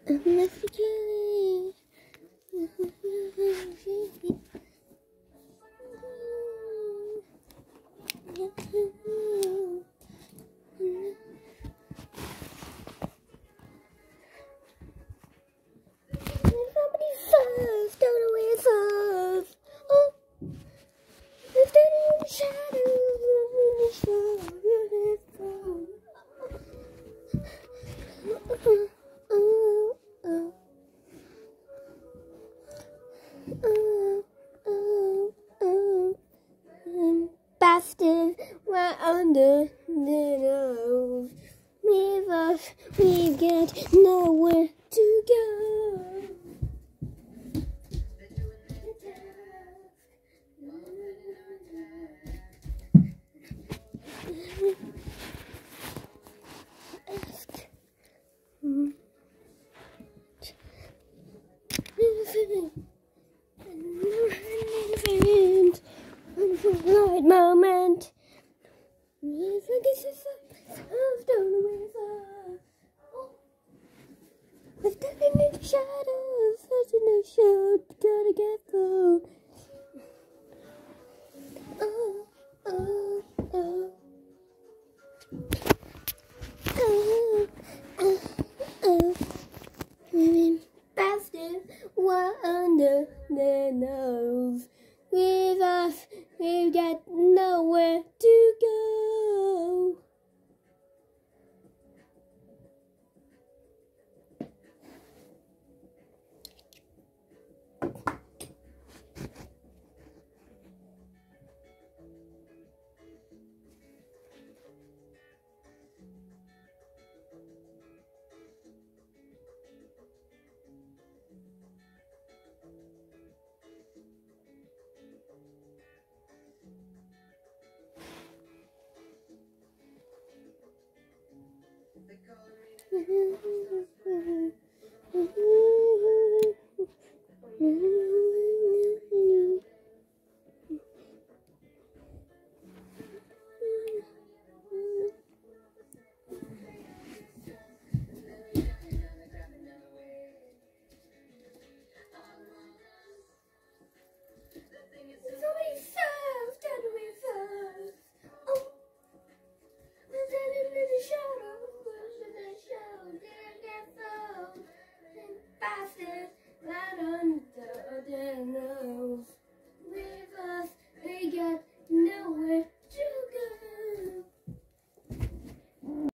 Bastards right under the nose. With us, we get nowhere to go. Right moment. We're standing in the shadows, searching the show, gotta get through. Oh, oh, oh. Oh, oh, oh. Bastards were under their nose. With us, we've got nowhere to go.